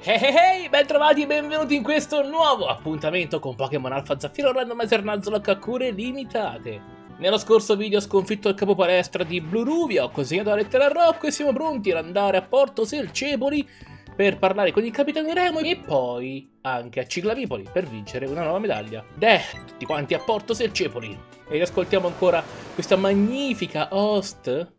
Hey, bentrovati e benvenuti in questo nuovo appuntamento con Pokémon Alpha Zaffiro Randomizer Nuzlocke a cure limitate. Nello scorso video ho sconfitto il capo palestra di Bluruvia, ho consegnato la lettera a Rocco e siamo pronti ad andare a Porto Selcepoli per parlare con il capitano Remo e poi anche a Ciclamipoli per vincere una nuova medaglia. Tutti quanti a Porto Selcepoli. E ascoltiamo ancora questa magnifica host.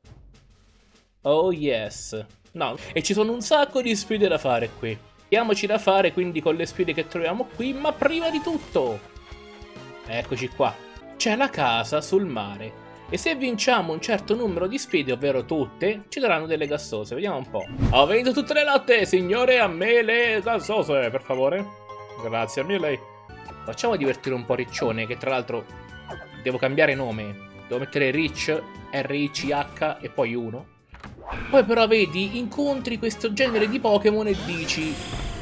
Oh yes. No, e ci sono un sacco di sfide da fare qui. Diamoci da fare quindi con le sfide che troviamo qui, ma prima di tutto, eccoci qua, c'è la casa sul mare. E se vinciamo un certo numero di sfide, ovvero tutte, ci daranno delle gassose. Vediamo un po'. Ho vinto tutte le lotte, signore, a me le gassose, per favore. Grazie mille. Facciamo divertire un po' Riccione, che tra l'altro devo cambiare nome. Devo mettere Rich, R-I-C-H e poi 1. Poi però vedi, incontri questo genere di Pokémon e dici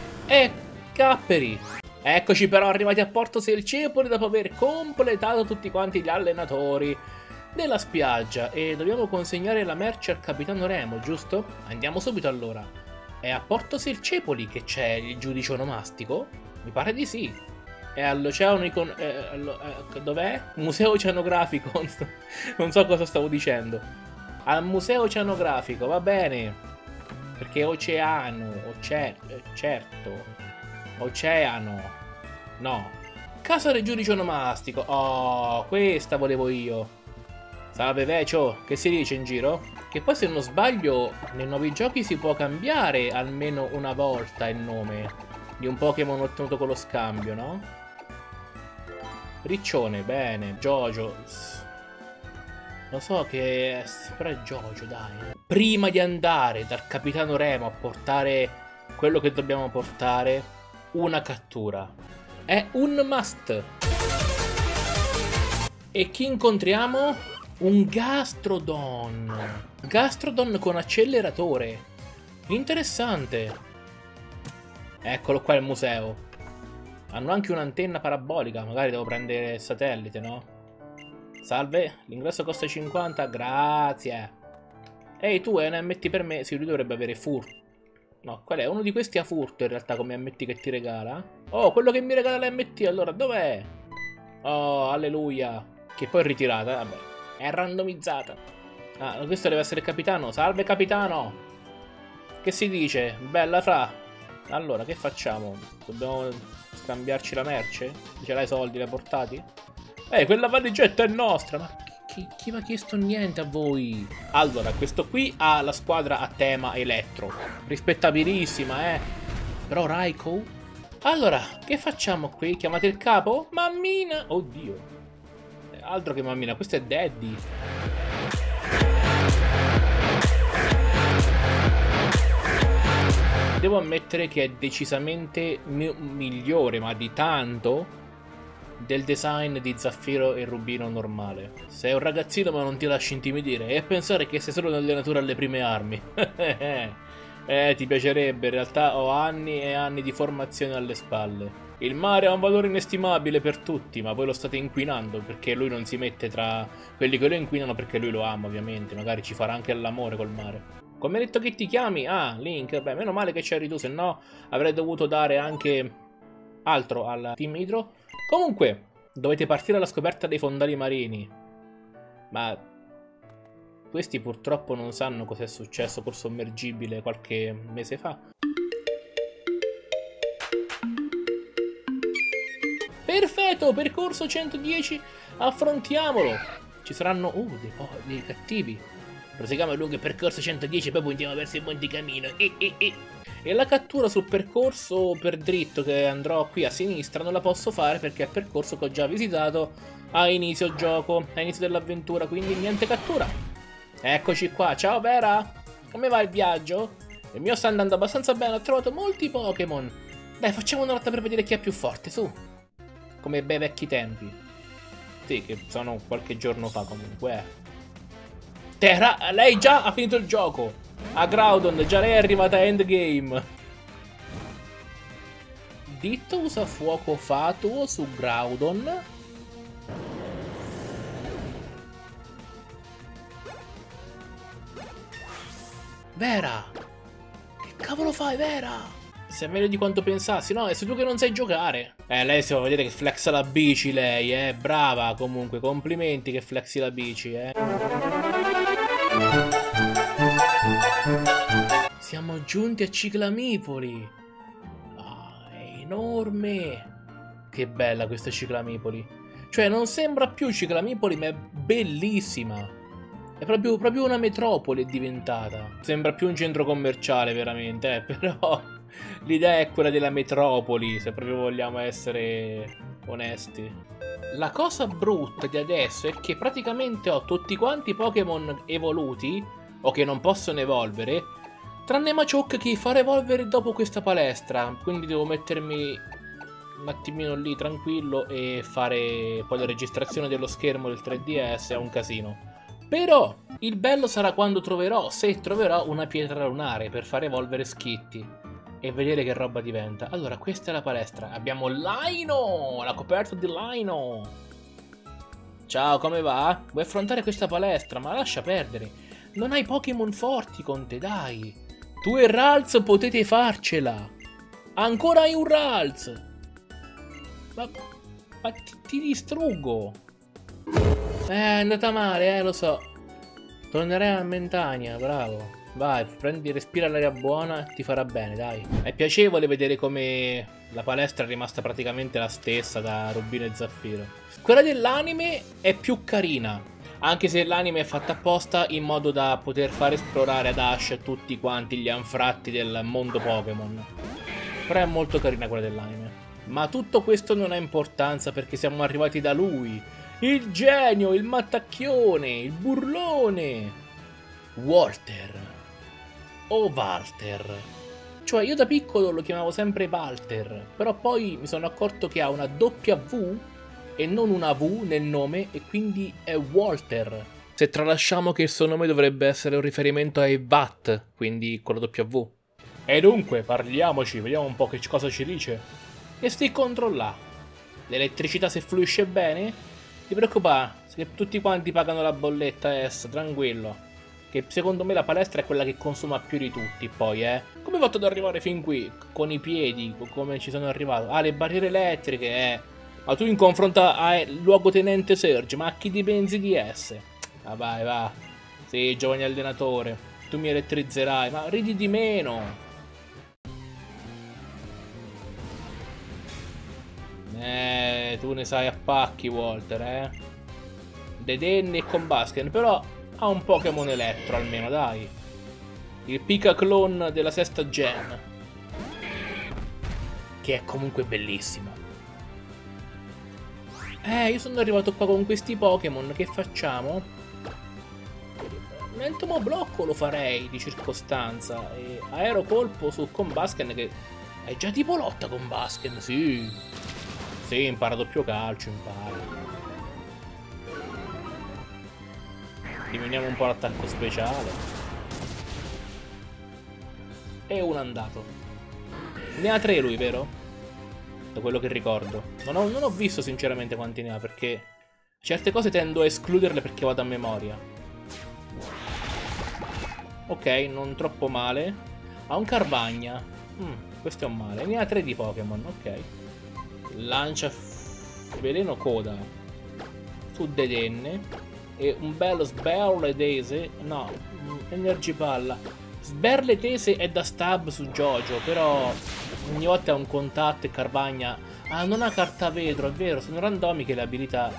Capperi. Eccoci però arrivati a Porto Selcepoli dopo aver completato tutti quanti gli allenatori della spiaggia. E dobbiamo consegnare la merce al capitano Remo, giusto? Andiamo subito allora. È a Porto Selcepoli che c'è il giudice onomastico? Mi pare di sì. È all'oceano dov'è? Museo oceanografico. Non so cosa stavo dicendo. Al museo oceanografico, va bene. Perché oceano, certo. Oceano. No. Casa del giudice onomastico. Oh, questa volevo io. Salve Vecio, che si dice in giro? Che poi se non sbaglio nei nuovi giochi si può cambiare almeno una volta il nome di un Pokémon ottenuto con lo scambio, no? Riccione, bene. Jojo. Lo so che... però è Jojo, dai. Prima di andare dal capitano Remo a portare quello che dobbiamo portare, una cattura. È un must. E chi incontriamo? Un Gastrodon. Gastrodon con acceleratore. Interessante. Eccolo qua il museo. Hanno anche un'antenna parabolica. Magari devo prendere il satellite, no? Salve, l'ingresso costa 50, grazie. Ehi, tu hai un MT per me? Sì, lui dovrebbe avere furto. No, qual è? Uno di questi ha furto in realtà come MT che ti regala. Oh, quello che mi regala l'MT, allora, dov'è? Oh, alleluia. Che poi è ritirata, vabbè. È randomizzata. Ah, questo deve essere il capitano. Salve, capitano. Che si dice? Bella fra. Allora, che facciamo? Dobbiamo scambiarci la merce? Ce l'hai i soldi, li hai portati? Quella valigetta è nostra. Ma chi mi ha chiesto niente a voi? Allora, questo qui ha la squadra a tema elettro. Rispettabilissima, Però Raikou? Allora, che facciamo qui? Chiamate il capo? Mammina! Oddio. Altro che mammina, questo è Daddy. Devo ammettere che è decisamente migliore, ma di tanto, del design di Zaffiro e Rubino normale. Sei un ragazzino ma non ti lasci intimidire e pensare che sei solo un allenatore alle prime armi. Ti piacerebbe, in realtà ho anni e anni di formazione alle spalle. Il mare ha un valore inestimabile per tutti, ma voi lo state inquinando perché lui non si mette tra quelli che lo inquinano perché lui lo ama ovviamente, magari ci farà anche l'amore col mare. Come hai detto che ti chiami? Ah, Link, beh meno male che c'eri tu, se no avrei dovuto dare anche altro al Team Hydro. Comunque, dovete partire alla scoperta dei fondali marini. Ma questi purtroppo non sanno cos'è successo col sommergibile qualche mese fa. Perfetto, percorso 110, affrontiamolo. Ci saranno dei cattivi. Proseguiamo il lungo percorso 110 e poi puntiamo verso il monticamino. E la cattura sul percorso per dritto che andrò qui a sinistra non la posso fare perché è il percorso che ho già visitato a inizio gioco, a inizio dell'avventura, quindi niente cattura. Eccoci qua, ciao Vera! Come va il viaggio? Il mio sta andando abbastanza bene, ho trovato molti Pokémon. Dai, facciamo una lotta per vedere chi è più forte, su! Come i bei vecchi tempi. Sì, che sono qualche giorno fa comunque, Terra, lei già ha finito il gioco! A Groudon, già lei è arrivata a endgame. Ditto usa fuoco fatuo su Groudon. Vera! Che cavolo fai, Vera? sei meglio di quanto pensassi. No, è sei tu che non sai giocare. Lei si fa vedere che flexa la bici, lei, brava comunque, complimenti che flexi la bici, Siamo giunti a Ciclamipoli. Ah, è enorme. Che bella questa Ciclamipoli. Cioè, non sembra più Ciclamipoli, ma è bellissima. È proprio una metropoli è diventata. Sembra più un centro commerciale veramente, però l'idea è quella della metropoli, se proprio vogliamo essere onesti. La cosa brutta di adesso è che praticamente ho tutti quanti Pokémon evoluti, o che non possono evolvere, tranne Machoke che farà evolvere dopo questa palestra, quindi devo mettermi un attimino lì tranquillo e fare poi la registrazione dello schermo del 3DS, è un casino. Però il bello sarà quando troverò, se troverò una pietra lunare per far evolvere Skitty e vedere che roba diventa. Allora, questa è la palestra. Abbiamo Lino, la coperta di Lino. Ciao, come va? Vuoi affrontare questa palestra? Ma lascia perdere. Non hai Pokémon forti con te, dai. Tu e Ralts potete farcela. Ancora hai un Ralts. Ma ti distruggo. È andata male, lo so. Tornerai a Mentania, bravo. Vai, prendi, respira l'aria buona, ti farà bene, dai. È piacevole vedere come la palestra è rimasta praticamente la stessa da Rubino e Zaffiro. Quella dell'anime è più carina, anche se l'anime è fatta apposta in modo da poter far esplorare ad Ash tutti quanti gli anfratti del mondo Pokémon. Però è molto carina quella dell'anime. Ma tutto questo non ha importanza perché siamo arrivati da lui. Il genio, il mattacchione, il burlone. Walter. O Walter. Cioè io da piccolo lo chiamavo sempre Walter, però poi mi sono accorto che ha una doppia V e non una V nel nome e quindi è Walter. Se tralasciamo che il suo nome dovrebbe essere un riferimento ai Watt, quindi con la doppia V. E dunque, parliamoci, vediamo un po' che cosa ci dice. E sti controllà. L'elettricità se fluisce bene? Ti preoccupare, che tutti quanti pagano la bolletta, tranquillo. Che secondo me la palestra è quella che consuma più di tutti, poi, Come hai fatto ad arrivare fin qui? Con i piedi, come ci sono arrivato? Ah, le barriere elettriche, Ma tu in confronto al luogotenente Serge, ma a chi dipensi di esse? Ah, vai, va. Sì, giovane allenatore, tu mi elettrizzerai, ma ridi di meno. Tu ne sai a pacchi, Walter, Dedenne e con Basken, però ha un Pokémon elettro almeno, dai. Il Pika Clone della sesta gen. Che è comunque bellissimo. Io sono arrivato qua con questi Pokémon, che facciamo? Entomo blocco lo farei di circostanza. E aerocolpo su Combusken che è già tipo lotta con Basken, sì. Sì, impara doppio calcio, impara. Diminuiamo un po' l'attacco speciale. E un andato. Ne ha 3 lui, vero? Da quello che ricordo. Non ho visto sinceramente quanti ne ha, perché certe cose tendo a escluderle perché vado a memoria. Ok, non troppo male. Ha un Carvagna. Questo è un male. Ne ha 3 di Pokémon, ok. Lancia veleno coda su Dedenne. E un bello Sberletese. No, Energipalla. Sberletese è da stab su Jojo, però ogni volta è un contatto e Carvagna. Ah, non ha carta vetro, è vero, sono randomiche le abilità.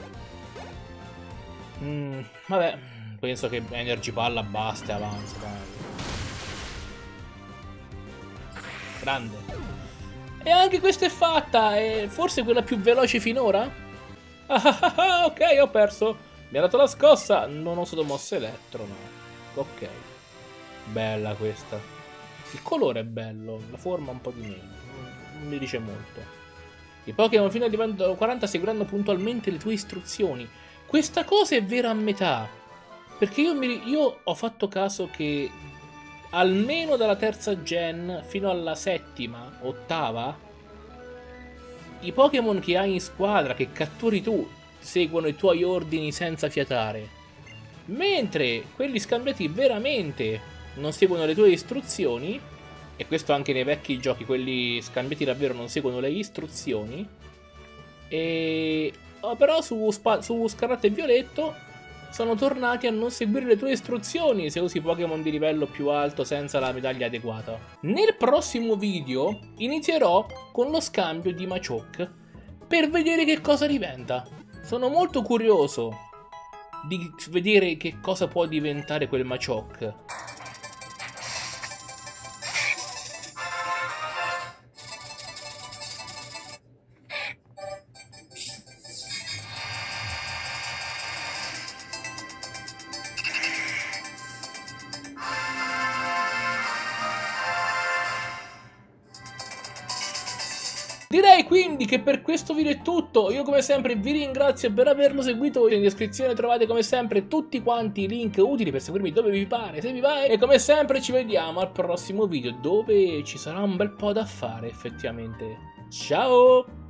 Vabbè, penso che Energipalla basta e avanza. Grande. E anche questa è fatta, è forse quella più veloce finora? Ok, ho perso. Mi ha dato la scossa, non ho usato mosse elettro, no. Ok. Bella questa. Il colore è bello, la forma un po' di meno. Non mi dice molto. I Pokémon fino al livello 40 seguiranno puntualmente le tue istruzioni. Questa cosa è vera a metà. Perché io ho fatto caso che almeno dalla terza gen fino alla settima, ottava, i Pokémon che hai in squadra, che catturi tu, seguono i tuoi ordini senza fiatare. Mentre quelli scambiati veramente non seguono le tue istruzioni e questo anche nei vecchi giochi, quelli scambiati davvero non seguono le istruzioni. E però su Scarlatto e Violetto sono tornati a non seguire le tue istruzioni se usi Pokémon di livello più alto senza la medaglia adeguata. Nel prossimo video inizierò con lo scambio di Machoke per vedere che cosa diventa. Sono molto curioso di vedere che cosa può diventare quel Machoke. Direi quindi che per questo video è tutto. Io come sempre vi ringrazio per averlo seguito. In descrizione trovate come sempre tutti quanti i link utili per seguirmi dove vi pare, se vi va. E come sempre ci vediamo al prossimo video, dove ci sarà un bel po' da fare effettivamente. Ciao!